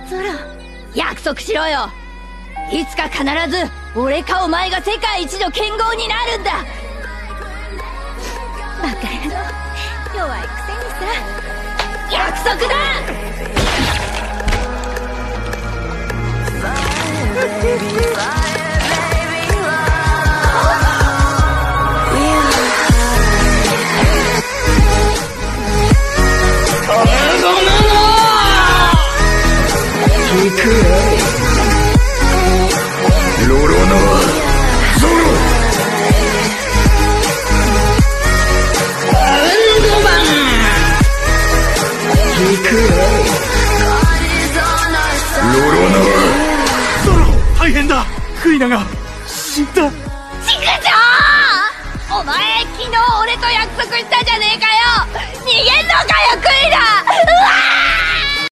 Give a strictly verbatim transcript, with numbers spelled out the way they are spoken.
ゾロ、約束しろよ。いつか必ず俺かお前が世界一の剣豪になるんだ。バカ野郎、弱いくせにさ。約束だ。 ロロノアゾロアンドマン行くロロノアゾロ、大変だ。クイナが死んだ。 ちくしょう、お前昨日俺と約束したじゃねえかよ。逃げんのかよクイナ。うわー